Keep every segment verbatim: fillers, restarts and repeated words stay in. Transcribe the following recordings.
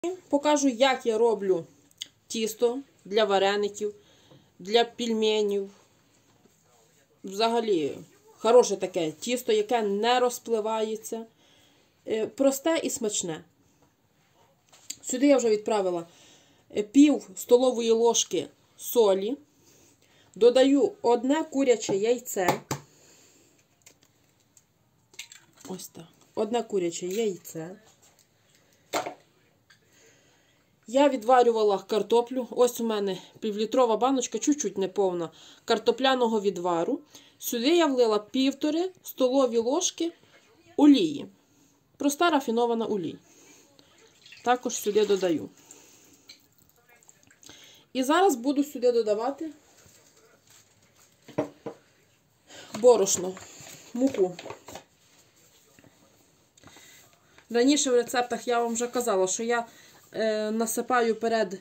Покажу, як я роблю тісто для вареників, для пельменів. Взагалі, хороше таке тісто, яке не розпливається. Просте і смачне. Сюди я вже відправила пів столової ложки солі. Додаю одне куряче яйце. Ось так. Одне куряче яйце. Я відварювала картоплю. Ось у мене півлітрова баночка, чуть-чуть неповна, картопляного відвару. Сюди я влила півтори столові ложки олії. Проста рафінована олія. Також сюди додаю. І зараз буду сюди додавати борошно, муку. Раніше в рецептах я вам вже казала, що я е, насипаю перед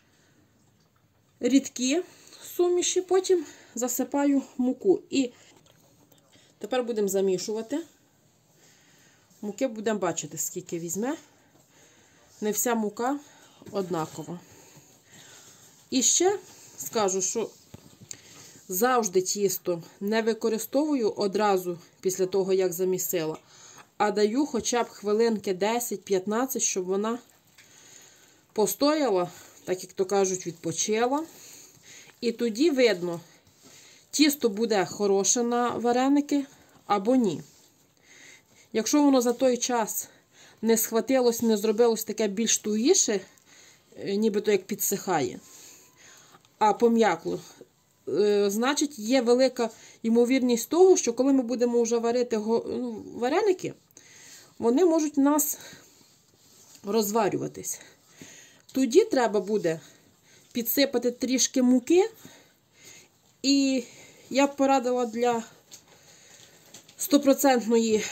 рідкі суміші, потім засипаю муку. І тепер будемо замішувати. Муки будемо бачити, скільки візьме. Не вся мука однакова. І ще скажу, що завжди тісто не використовую одразу після того, як замісила, а даю хоча б хвилинки десять-п'ятнадцять, щоб вона постояла, так як то кажуть, відпочила. І тоді видно, тісто буде хороше на вареники або ні. Якщо воно за той час не схватилось, не зробилось таке більш тугіше, нібито як підсихає, а пом'якло, значить є велика ймовірність того, що коли ми будемо вже варити вареники, вони можуть у нас розварюватись. Тоді треба буде підсипати трішки муки, і я б порадила для стопроцентної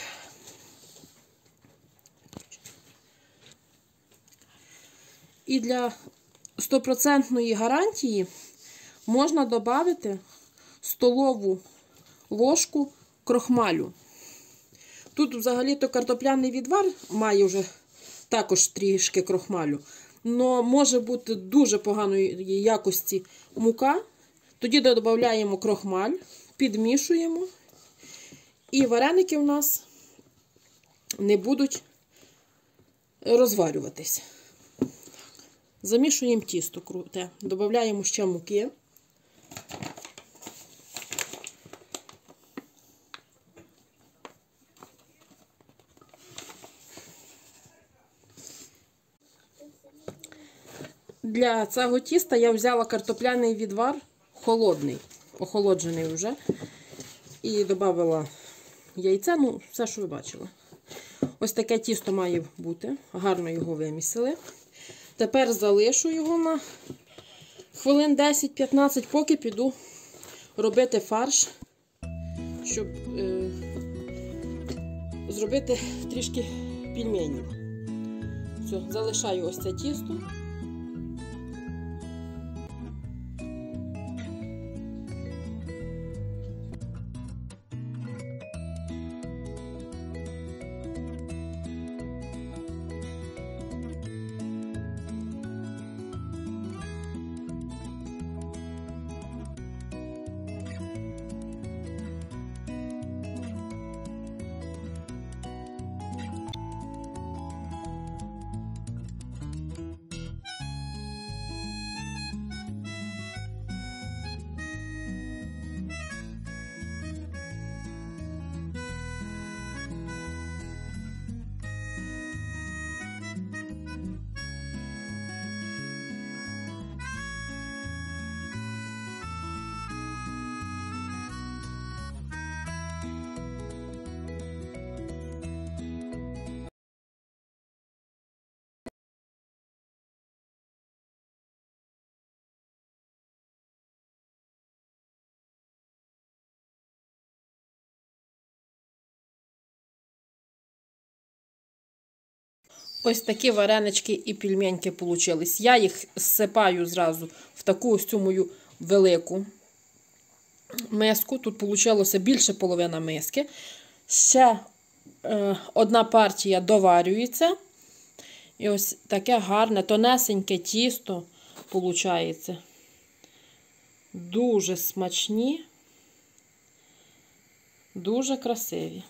і для стопроцентної гарантії можна додати столову ложку крохмалю. Тут взагалі-то картопляний відвар має вже також трішки крохмалю. Но може бути дуже поганої якості мука. Тоді додаємо крохмаль, підмішуємо. І вареники у нас не будуть розварюватись. Замішуємо тісто круте. Додаємо ще муки. Для цього тіста я взяла картопляний відвар холодний, охолоджений вже. І додала яйце, ну, все, що ви бачили. Ось таке тісто має бути. Гарно його вимісили. Тепер залишу його на хвилин десять-п'ятнадцять, поки піду робити фарш, щоб е, зробити трішки пельменів. Все, залишаю ось це тісто. Ось такі варенички і пельменьки получились. Я їх зсипаю зразу в таку ось цю мою велику миску. Тут вийшло більше половини миски. Ще е, одна партія доварюється. І ось таке гарне, тонесеньке тісто виходить. Дуже смачні, дуже красиві.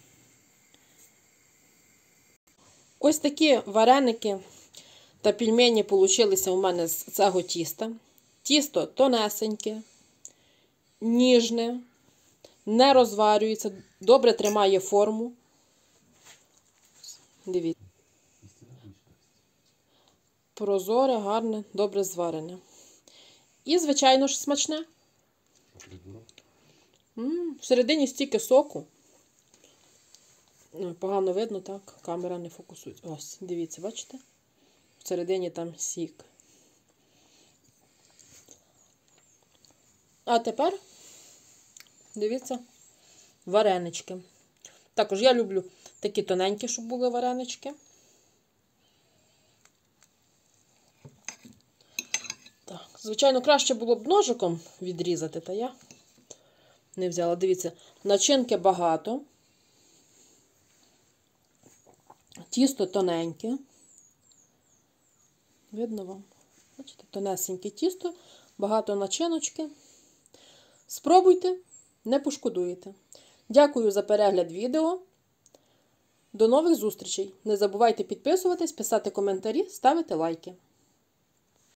Ось такі вареники та пельмені получилися у мене з цього тіста. Тісто тонесеньке, ніжне, не розварюється, добре тримає форму. Дивіться. Прозоре, гарне, добре зварене. І, звичайно ж, смачне. М-м, всередині стільки соку. Погано видно, так, камера не фокусує. Ось, дивіться, бачите? Всередині там сік. А тепер, дивіться, варенички. Також я люблю такі тоненькі, щоб були варенички. Так, звичайно, краще було б ножиком відрізати, та я не взяла. Дивіться, начинки багато. Тісто тоненьке. Видно вам? Бачите, тонесеньке тісто, багато начиночки. Спробуйте, не пошкодуєте. Дякую за перегляд відео. До нових зустрічей. Не забувайте підписуватись, писати коментарі, ставити лайки.